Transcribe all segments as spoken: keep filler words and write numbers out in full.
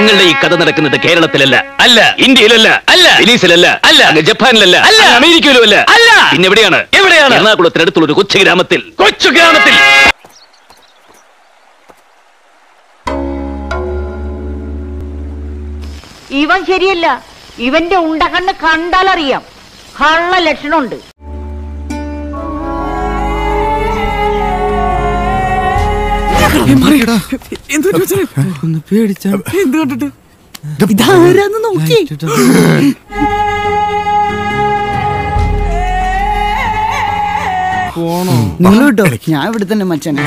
നിങ്ങളുടെ ഈ കഥ നടക്കുന്നത് കേരളത്തിലല്ല, അല്ല ഇന്ത്യയിലല്ല, അല്ല വെനീസിലല്ല, അല്ല ജപ്പാനിലല്ല, അല്ല അമേരിക്കയിലും അല്ല, അല്ല പിന്നെ എവിടെയാണ്? എവിടെയാണ്? എറണാകുളത്തിനടുത്തുള്ള ഒരു കൊച്ചു ഗ്രാമത്തിൽ. കൊച്ചു ഗ്രാമത്തിൽ ഇവൻ ശരിയല്ല. ഇവന്റെ ഉണ്ടകണ്ണ് കണ്ടാലറിയാം കള്ള ലക്ഷണമുണ്ട്. ഒന്ന് പേടിച്ച എന്ത് കണ്ടിട്ട് ഇതാരാന്ന് നോക്കി. പോണോ നിങ്ങൾ കേട്ടോ, ഞാൻ ഇവിടെ തന്നെ മച്ചാനെ.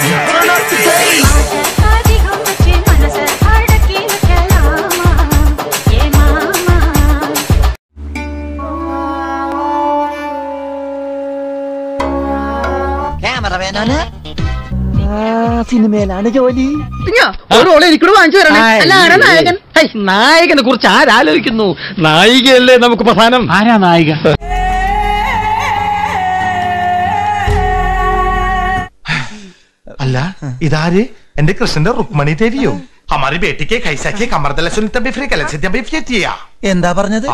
സിനിമയിലാണ് ജോലി. എനിക്കൂടെ വാങ്ങിച്ചു തരണം. നായകൻ നായകനെ കുറിച്ച് ആരാലോചിക്കുന്നു? നായികയല്ലേ നമുക്ക് പ്രധാനം. ആരാ നായിക? അല്ല ഇതാര്? എന്റെ കൃഷ്ണന്റെ റുക്മണി ദേവിയോ? ഹമാരി ബേട്ടിക്ക് കൈസാക്കി കമർദല സുനിത ബിഫ്രി കലസിത ബിഫ്രിയ. എന്താ പറഞ്ഞത്?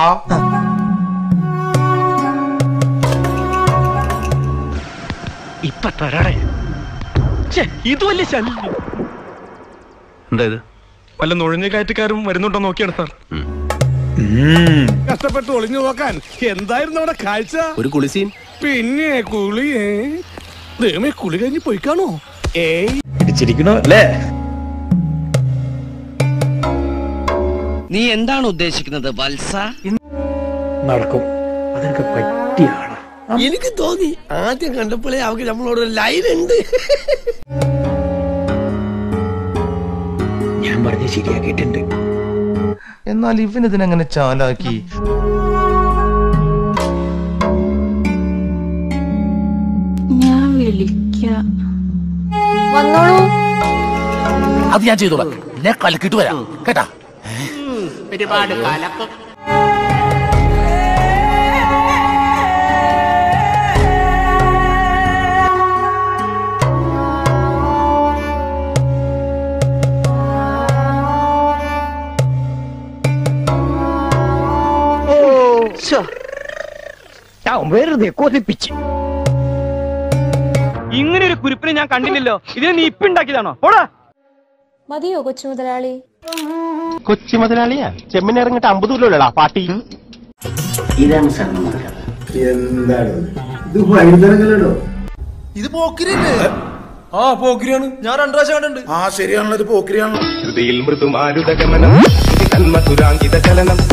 ഇപ്പൊ തരാടേ. ഇത് വലിയ ശല്യം. എന്താ ഇത്? വല്ല നുഴഞ്ഞു കയറ്റക്കാരും വരുന്നുണ്ടോ നോക്കിയാണ് സാർ. കഷ്ടപ്പെട്ട് ഒളിഞ്ഞു നോക്കാൻ എന്തായിരുന്നു അവിടെ കാഴ്ച? ഒരു കുളിസീൻ. പിന്നെ കുളിയേ ദൈവമേ, കുളി കഴിഞ്ഞ് പോയിക്കാണോ? ഏയ് ഇടിച്ചിരിക്കണോ അല്ലേ? നീ എന്താണ് ഉദ്ദേശിക്കുന്നത് വത്സ? നടക്കും. അതൊക്കെ പറ്റിയാണ്. എനിക്ക് തോന്നി ആദ്യം കണ്ടപ്പോഴേ അവർക്ക് നമ്മളോട് ലൈൻ ഉണ്ട്. ഞാൻ പറഞ്ഞ ശരിയാക്കിയിട്ടുണ്ട്. എന്നാൽ ഇവനിതിനെങ്ങനെ ചാലാക്കി? ഞാൻ വിളിക്കാം. വന്നോളൂ. അത് ഞാൻ ചെയ്തോളാം. ഞാൻ കലക്കിട്ട് വരാം കേട്ടാ. ഒരുപാട് കലക്കം. വെറുതെ കൊതിപ്പിച്ച്. ഇങ്ങനെ ഒരു കുരിപ്പിനെ ഞാൻ കണ്ടില്ലല്ലോ. ഇതിനെ നീ ഇപ്പൊ ഉണ്ടാക്കിയതാണോ? ഓടാ. മതിയോ കൊച്ചു മുതലാളി? കൊച്ചി മുതലാളിയാ ചെമ്മിന് ഇറങ്ങിട്ട് അമ്പത് കിലോടാ പാട്ടി. ഇതാണ് സാർ നമ്മുടെ കഥ. എന്താണ് ഇത്? വൈകുന്നേരങ്ങളോ ഇത്? പോക്കിരില്ലേ? ആ പോക്കിരിയാണ്. ഞാൻ രണ്ടു പ്രാവശ്യം കണ്ടിട്ടുണ്ട്. ആ ശരിയാണല്ലോ, ഇത് പോക്കിരിയാണല്ലോ. ഹൃദയിൽ മൃദുമാരുതഗമനം ചലനം